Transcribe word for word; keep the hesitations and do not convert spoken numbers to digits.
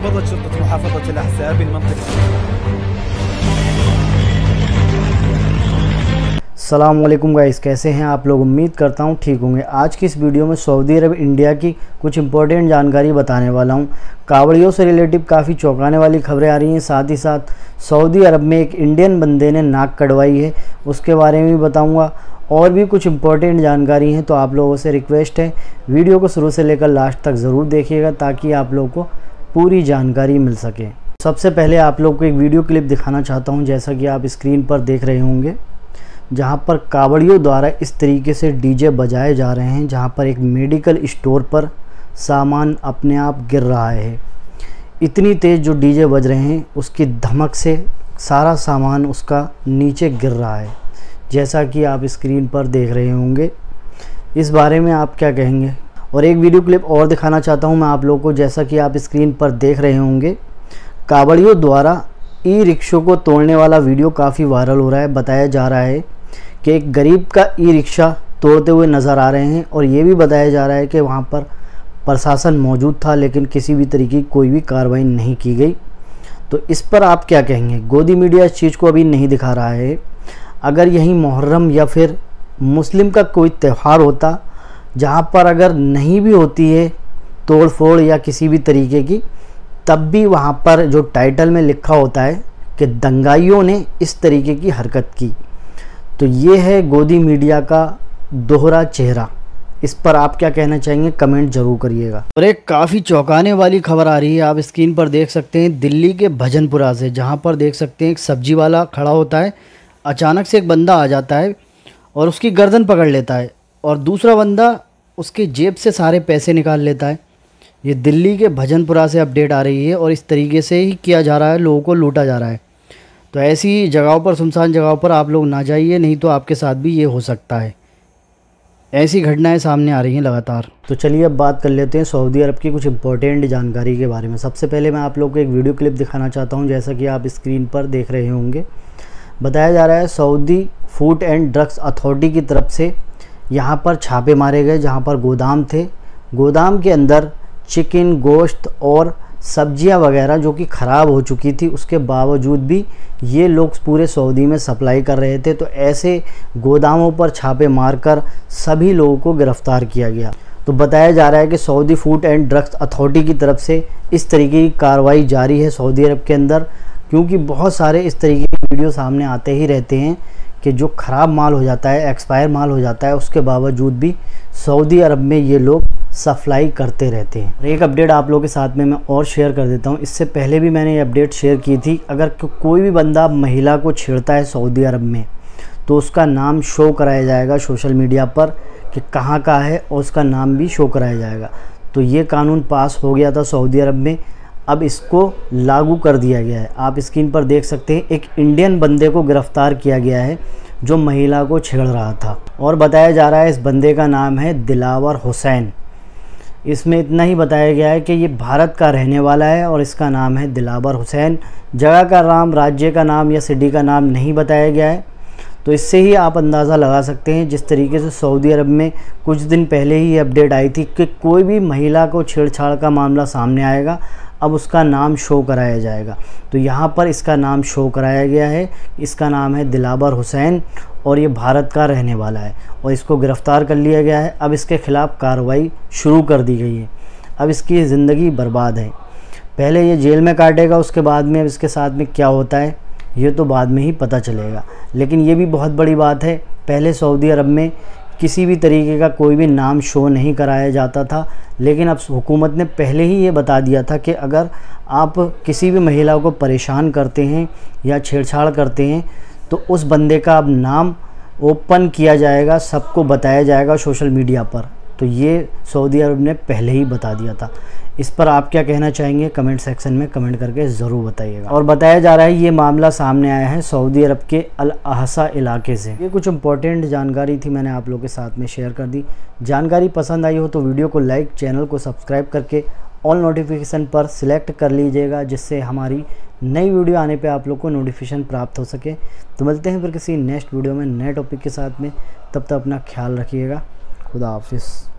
قبضت شرطة محافظة الأحساء بالمنطقة। अस्सलाम वालेकुम गाइस, कैसे हैं आप लोग? उम्मीद करता हूं ठीक होंगे। आज की इस वीडियो में सऊदी अरब इंडिया की कुछ इंपॉर्टेंट जानकारी बताने वाला हूं। कावड़ियों से रिलेटिव काफ़ी चौंकाने वाली खबरें आ रही हैं। साथ ही साथ सऊदी अरब में एक इंडियन बंदे ने नाक कटवाई है, उसके बारे में भी बताऊंगा। और भी कुछ इंपॉर्टेंट जानकारी हैं, तो आप लोगों से रिक्वेस्ट है वीडियो को शुरू से लेकर लास्ट तक ज़रूर देखिएगा ताकि आप लोगों को पूरी जानकारी मिल सके। सबसे पहले आप लोग को एक वीडियो क्लिप दिखाना चाहता हूँ, जैसा कि आप स्क्रीन पर देख रहे होंगे, जहाँ पर कावड़ियों द्वारा इस तरीके से डीजे बजाए जा रहे हैं, जहाँ पर एक मेडिकल स्टोर पर सामान अपने आप गिर रहा है। इतनी तेज़ जो डीजे बज रहे हैं उसकी धमक से सारा सामान उसका नीचे गिर रहा है, जैसा कि आप स्क्रीन पर देख रहे होंगे। इस बारे में आप क्या कहेंगे? और एक वीडियो क्लिप और दिखाना चाहता हूँ मैं आप लोगों को, जैसा कि आप स्क्रीन पर देख रहे होंगे। कावड़ियों द्वारा ई रिक्शों को तोड़ने वाला वीडियो काफ़ी वायरल हो रहा है। बताया जा रहा है कि एक गरीब का ई रिक्शा तोड़ते हुए नज़र आ रहे हैं, और ये भी बताया जा रहा है कि वहाँ पर प्रशासन मौजूद था, लेकिन किसी भी तरीके की कोई भी कार्रवाई नहीं की गई। तो इस पर आप क्या कहेंगे? गोदी मीडिया इस चीज़ को अभी नहीं दिखा रहा है। अगर यही मुहर्रम या फिर मुस्लिम का कोई त्यौहार होता, जहाँ पर अगर नहीं भी होती है तोड़ फोड़ या किसी भी तरीके की, तब भी वहाँ पर जो टाइटल में लिखा होता है कि दंगाइयों ने इस तरीके की हरकत की। तो ये है गोदी मीडिया का दोहरा चेहरा। इस पर आप क्या कहना चाहेंगे? कमेंट जरूर करिएगा। और एक काफ़ी चौंकाने वाली खबर आ रही है, आप स्क्रीन पर देख सकते हैं, दिल्ली के भजनपुरा से, जहाँ पर देख सकते हैं एक सब्जी वाला खड़ा होता है। अचानक से एक बंदा आ जाता है और उसकी गर्दन पकड़ लेता है, और दूसरा बंदा उसके जेब से सारे पैसे निकाल लेता है। ये दिल्ली के भजनपुरा से अपडेट आ रही है, और इस तरीके से ही किया जा रहा है, लोगों को लूटा जा रहा है। तो ऐसी जगहों पर, सुनसान जगहों पर आप लोग ना जाइए, नहीं तो आपके साथ भी ये हो सकता है। ऐसी घटनाएं सामने आ रही हैं लगातार। तो चलिए अब बात कर लेते हैं सऊदी अरब की कुछ इंपॉर्टेंट जानकारी के बारे में। सबसे पहले मैं आप लोग को एक वीडियो क्लिप दिखाना चाहता हूं, जैसा कि आप स्क्रीन पर देख रहे होंगे। बताया जा रहा है Saudi food and drugs authority की तरफ से यहाँ पर छापे मारे गए, जहाँ पर गोदाम थे। गोदाम के अंदर चिकन, गोश्त और सब्जियां वगैरह जो कि ख़राब हो चुकी थी, उसके बावजूद भी ये लोग पूरे सऊदी में सप्लाई कर रहे थे। तो ऐसे गोदामों पर छापे मारकर सभी लोगों को गिरफ़्तार किया गया। तो बताया जा रहा है कि Saudi food and drugs authority की तरफ से इस तरीके की कार्रवाई जारी है सऊदी अरब के अंदर, क्योंकि बहुत सारे इस तरीके के वीडियो सामने आते ही रहते हैं कि जो ख़राब माल हो जाता है, एक्सपायर माल हो जाता है, उसके बावजूद भी सऊदी अरब में ये लोग सप्लाई करते रहते हैं। और एक अपडेट आप लोगों के साथ में मैं और शेयर कर देता हूँ। इससे पहले भी मैंने ये अपडेट शेयर की थी। अगर कोई भी बंदा महिला को छेड़ता है सऊदी अरब में, तो उसका नाम शो कराया जाएगा सोशल मीडिया पर कि कहाँ का है, और उसका नाम भी शो कराया जाएगा। तो ये कानून पास हो गया था सऊदी अरब में, अब इसको लागू कर दिया गया है। आप स्क्रीन पर देख सकते हैं, एक इंडियन बंदे को गिरफ़्तार किया गया है जो महिला को छेड़ रहा था। और बताया जा रहा है इस बंदे का नाम है दिलावर हुसैन। इसमें इतना ही बताया गया है कि ये भारत का रहने वाला है और इसका नाम है दिलावर हुसैन। जगह का नाम, राज्य का नाम या सिटी का नाम नहीं बताया गया है। तो इससे ही आप अंदाज़ा लगा सकते हैं जिस तरीके से सऊदी अरब में कुछ दिन पहले ही अपडेट आई थी कि कोई भी महिला को छेड़छाड़ का मामला सामने आएगा, अब उसका नाम शो कराया जाएगा। तो यहाँ पर इसका नाम शो कराया गया है। इसका नाम है दिलावर हुसैन और ये भारत का रहने वाला है, और इसको गिरफ़्तार कर लिया गया है। अब इसके ख़िलाफ़ कार्रवाई शुरू कर दी गई है। अब इसकी ज़िंदगी बर्बाद है। पहले ये जेल में काटेगा, उसके बाद में अब इसके साथ में क्या होता है ये तो बाद में ही पता चलेगा। लेकिन ये भी बहुत बड़ी बात है, पहले सऊदी अरब में किसी भी तरीके का कोई भी नाम शो नहीं कराया जाता था, लेकिन अब हुकूमत ने पहले ही ये बता दिया था कि अगर आप किसी भी महिला को परेशान करते हैं या छेड़छाड़ करते हैं तो उस बंदे का अब नाम ओपन किया जाएगा, सबको बताया जाएगा सोशल मीडिया पर। तो ये सऊदी अरब ने पहले ही बता दिया था। इस पर आप क्या कहना चाहेंगे? कमेंट सेक्शन में कमेंट करके ज़रूर बताइएगा। और बताया जा रहा है ये मामला सामने आया है सऊदी अरब के अल अहसा इलाके से। ये कुछ इंपॉर्टेंट जानकारी थी, मैंने आप लोगों के साथ में शेयर कर दी। जानकारी पसंद आई हो तो वीडियो को लाइक, चैनल को सब्सक्राइब करके ऑल नोटिफिकेशन पर सिलेक्ट कर लीजिएगा, जिससे हमारी नई वीडियो आने पे आप लोग को नोटिफिकेशन प्राप्त हो सके। तो मिलते हैं फिर किसी नेक्स्ट वीडियो में नए टॉपिक के साथ में। तब तक अपना ख्याल रखिएगा। खुदा हाफिज़।